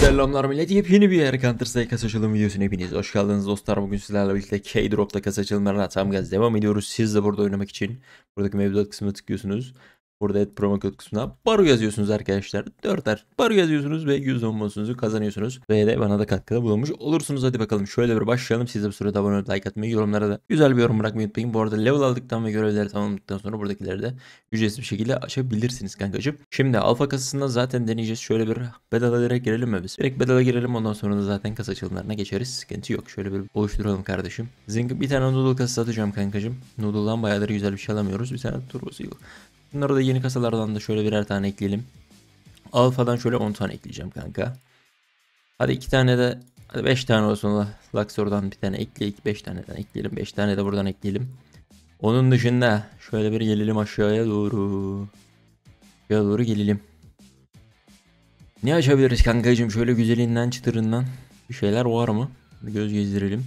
Selamlar millet, yepyeni bir yer Counter Strike kasa açılım videosuna hepiniz hoş geldiniz dostlar. Bugün sizlerle birlikte K-Drop'ta kasa açılımlarına tam gaz devam ediyoruz. Siz de burada oynamak için buradaki mevzuat kısmına tıklıyorsunuz. Burada promo kod kısmına baro yazıyorsunuz arkadaşlar. 4'er baro yazıyorsunuz ve 100 bonusunuzu kazanıyorsunuz. Ve de bana da katkıda bulunmuş olursunuz. Hadi bakalım şöyle bir başlayalım. Siz de bu sırada abone olup like atmayı, yorumlara da güzel bir yorum bırakmayı unutmayın. Bu arada level aldıktan ve görevleri tamamladıktan sonra buradakileri de ücretsiz bir şekilde açabilirsiniz kankacığım. Şimdi alfa kasasında zaten deneyeceğiz. Şöyle bir bedava direkt girelim mi biz? Direkt bedava girelim, ondan sonra da zaten kasa açılımlarına geçeriz. Sıkıntı yok. Şöyle bir oluşturalım kardeşim. Zing bir tane noodle kasası atacağım kankacığım. Noodle'dan bayağıdır güzel bir şey alamıyoruz. Bir tane turbo seal. Bunları da yeni kasalardan da şöyle birer tane ekleyelim. Alfa'dan şöyle 10 tane ekleyeceğim kanka. Hadi 2 tane de, hadi 5 tane olsun. Luxor'dan bir tane ekleyip 5 taneden ekleyelim. 5 tane de buradan ekleyelim. Onun dışında şöyle bir gelelim aşağıya doğru. Aşağıya doğru gelelim. Ne açabiliriz kankacığım? Şöyle güzelinden çıtırından bir şeyler var mı? Bir göz gezdirelim.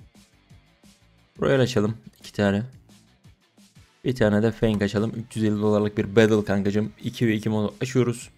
Royal açalım. 2 tane. Bir tane de Fang açalım. 350 dolarlık bir battle kankacığım. 2 ve 2 modu açıyoruz.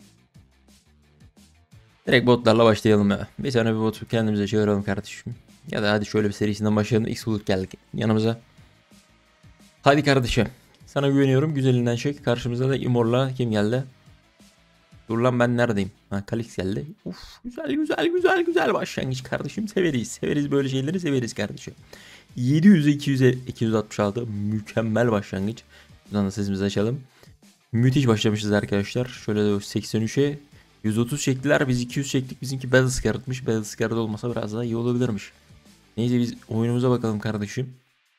Direkt botlarla başlayalım ya. Bir tane bir botu kendimize çağıralım kardeşim. Ya da hadi şöyle bir serisinden başlayalım. X-Bulut geldik yanımıza. Hadi kardeşim. Sana güveniyorum. Güzelinden çek. Karşımıza da Immor'la kim geldi? Dur lan, ben neredeyim? Ha, Kalix geldi. Uf, güzel güzel güzel güzel başlangıç kardeşim. Severiz. Severiz böyle şeyleri, severiz kardeşim. 700'e 200'e 266 mükemmel başlangıç. Buradan da sesimizi açalım. Müthiş başlamışız arkadaşlar. Şöyle de 83'e 130 çektiler. Biz 200 çektik. Bizimki Battle Scar'tmış. Battle Scar'da olmasa biraz daha iyi olabilirmiş. Neyse biz oyunumuza bakalım kardeşim.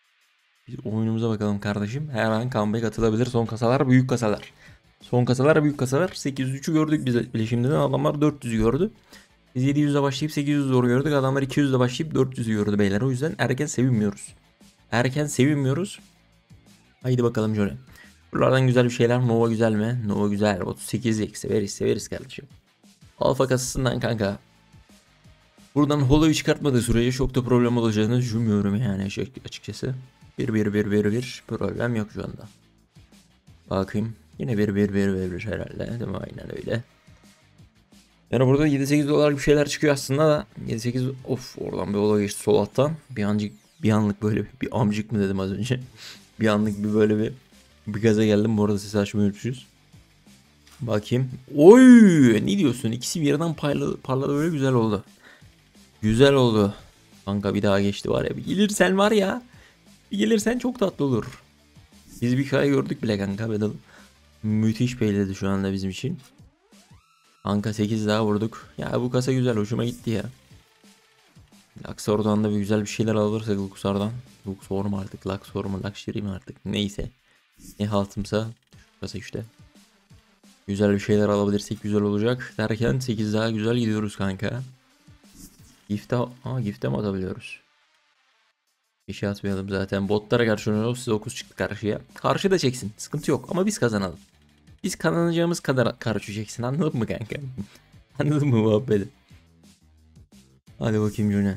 Her an comeback atılabilir. Son kasalar büyük kasalar. Son kasalar büyük kasalar. 803'ü gördük biz bile şimdiden. Adamlar 400'ü gördü. Biz 700'e başlayıp 800 zor gördük. Adamlar 200'de başlayıp 400'ü gördü beyler. O yüzden erken sevinmiyoruz. Erken sevinmiyoruz. Haydi bakalım şöyle. Buralardan güzel bir şeyler. Nova güzel mi? Nova güzel. 38'lik severiz severiz kardeşim. Alfa kasasından kanka. Buradan holo'yu çıkartmadığı sürece çok da problem olacağını düşünmüyorum yani açıkçası. 1 problem yok şu anda. Bakayım. Yine 1 herhalde. Değil mi? Aynen öyle. Yani burada 7-8 dolar bir şeyler çıkıyor aslında da 7-8 of, oradan bir olay geçti sol alttan. Bir anlık böyle bir amcık mı dedim az önce. Bir anlık bir böyle bir gaza geldim. Bu arada sesi açmayı unutmuşuz. Bakayım. Oy, ne diyorsun? İkisi bir yerden parladı, böyle güzel oldu. Güzel oldu. Kanka bir daha geçti var ya. Bir gelirsen var ya. Bir gelirsen çok tatlı olur. Biz bir kere gördük bile kanka. Bedel. Müthiş peyledi şu anda bizim için. Kanka 8 daha vurduk. Ya bu kasa güzel, hoşuma gitti ya. Luxor'dan da bir güzel bir şeyler alırsak Luxor'dan. Luxor mu artık, Luxor mu, Luxury mi artık, neyse. Ne haltımsa kasa işte. Güzel bir şeyler alabilirsek güzel olacak. Derken 8 daha güzel gidiyoruz kanka. Gift'e mi atabiliyoruz? Bir şey atmayalım zaten. Botlara karşı oynuyoruz. Size 9 çıktı karşıya. Karşı da çeksin. Sıkıntı yok ama biz kazanalım. Biz kazanacağımız kadar karşı çeksin. Anladın mı kanka? Anladın mı muhabbeti? Hadi bakayım Jone.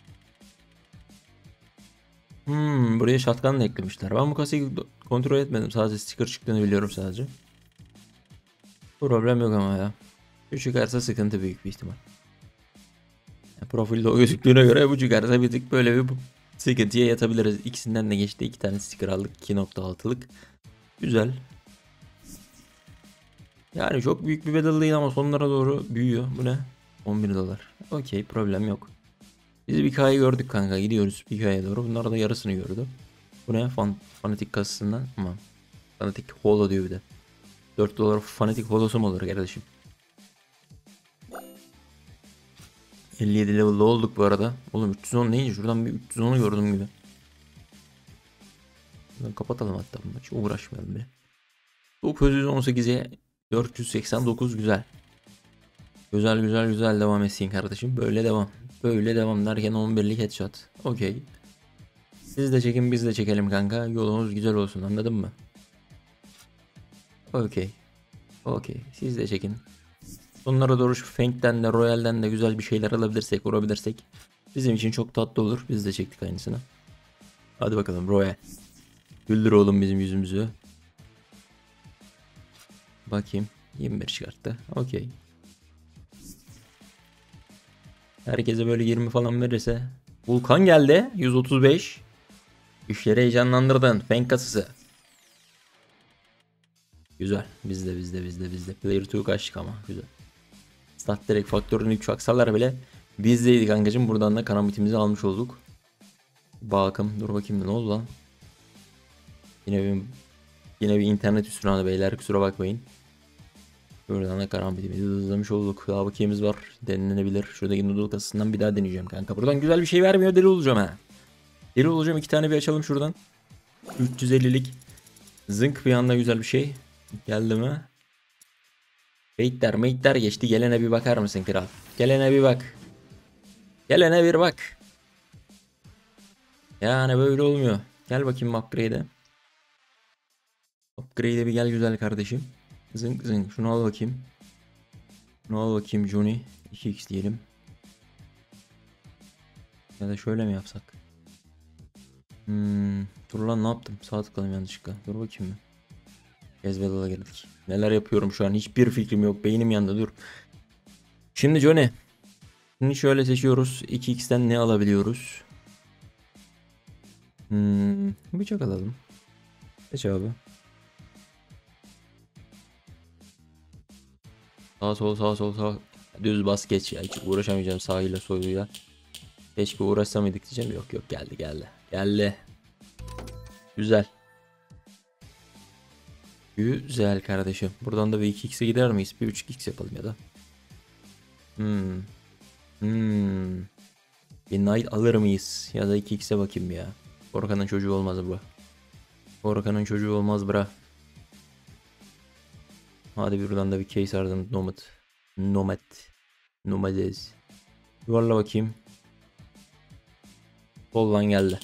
Buraya shotgun da eklemişler. Ben bu kasayı kontrol etmedim. Sadece sticker çıktığını biliyorum sadece. Problem yok ama ya. Şu çıkarsa sıkıntı büyük bir ihtimal. Profilde o gözüktüğüne göre bu çıkarsa bir tık böyle bir sıkıntıya yatabiliriz. İkisinden de geçti. 2 tane sticker aldık. 2.6'lık. Güzel. Yani çok büyük bir bedel değil ama sonlara doğru büyüyor. Bu ne? 11 dolar. Okey, problem yok. Biz bir K'yı gördük kanka. Gidiyoruz bir K'ya doğru. Bunlar da yarısını gördü. Bu ne? Fanatik kasasından. Aman. Fanatik holo diyor bir de. 4 dolar fanatik holosu mu olur kardeşim? 57 level'da olduk bu arada. Oğlum 310 neyince şuradan bir 310'u gördüm gibi. Buradan kapatalım hatta bunu. Hiç uğraşmayalım bile. 918'e 489 güzel. Güzel güzel güzel devam etsin kardeşim. Böyle devam. Böyle devam derken 11'lik headshot. Okey. Siz de çekin, biz de çekelim kanka. Yolumuz güzel olsun, anladın mı? Okey. Okey. Siz de çekin. Sonlara doğru şu Fang'den de Royal'den de güzel bir şeyler alabilirsek, vurabilirsek bizim için çok tatlı olur. Biz de çektik aynısını. Hadi bakalım Royal. Güldür oğlum bizim yüzümüzü. Bakayım. 21 çıkarttı. Okey. Herkese böyle 20 falan verirse. Vulkan geldi. 135. İşleri heyecanlandırdın. Fenk kasası. Güzel. Bizde. Player 2 kaçtık ama. Güzel. Stat direkt faktörün 3 aksalar bile bizdeydi kankacım. Buradan da karambitimizi almış olduk. Bakım. Dur bakayım ne oldu lan. Yine bir internet üstüne beyler, kusura bakmayın. Buradan da karambitimizi hızlamış olduk. Daha bakiyemiz var. Denilebilir. Şuradaki noodle kasasından bir daha deneyeceğim kanka. Buradan güzel bir şey vermiyor. Deli olacağım ha. Deli olacağım. 2 tane bir açalım şuradan. 350'lik. Zınk bir anda güzel bir şey. Geldi mi? Beytler geçti. Gelene bir bakar mısın kral? Gelene bir bak. Gelene bir bak. Yani böyle olmuyor. Gel bakayım upgrade'e. Upgrade'e bir gel güzel kardeşim. Zınk zınk. Şunu al bakayım. Şunu al bakayım Johnny. 2x diyelim. Ya da şöyle mi yapsak? Dur lan ne yaptım? Sağ tıkladım yanlışlıkla. Dur bakayım mı? Cezvedel'a girdik. Neler yapıyorum şu an? Hiçbir fikrim yok. Beynim yandı dur. Şimdi Johnny. Şimdi şöyle seçiyoruz. 2x'ten ne alabiliyoruz? Bıçak alalım. Seç abi. Sağ. Düz bas geç ya. Hiç uğraşamayacağım sağıyla soluyla. Keşke uğraşsaydık diyeceğim. Yok geldi. Güzel. Güzel kardeşim. Buradan da bir 2x'e gider miyiz? Bir 3x yapalım ya da. Bir Knight alır mıyız? Ya da 2x'e bakayım ya. Korkanın çocuğu olmaz bu. Korkanın çocuğu olmaz bra. Hadi buradan da bir case ardın Nomades. Yuvarla bakayım. Soldan geldi.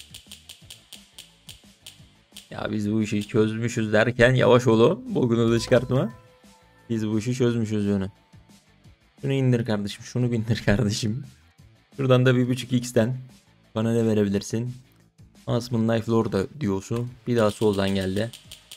Ya biz bu işi çözmüşüz derken yavaş olu. Bugünü da çıkartma. Biz bu işi çözmüşüz yönü. Şunu indir kardeşim. Şunu bindir kardeşim. Şuradan da 1.5x'ten bana ne verebilirsin? Asmın Knife Lord'a diyorsun. Bir daha soldan geldi.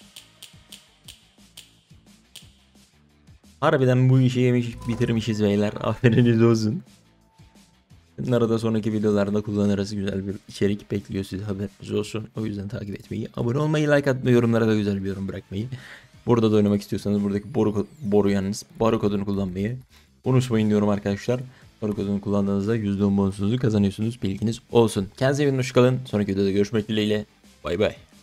Harbiden bu işi yemiş bitirmişiz beyler. Aferiniz olsun. Bunları da sonraki videolarda kullanırız. Güzel bir içerik bekliyor sizi, haberiniz olsun. O yüzden takip etmeyi, abone olmayı, like atmayı, yorumlara da güzel bir yorum bırakmayı. Burada da oynamak istiyorsanız buradaki boru kodunu kullanmayı unutmayın diyorum arkadaşlar. Boru kodunu kullandığınızda %10 bonusunuzu kazanıyorsunuz. Bilginiz olsun. Kendinize iyi bakın, hoş kalın. Sonraki videoda görüşmek dileğiyle. Bay bay.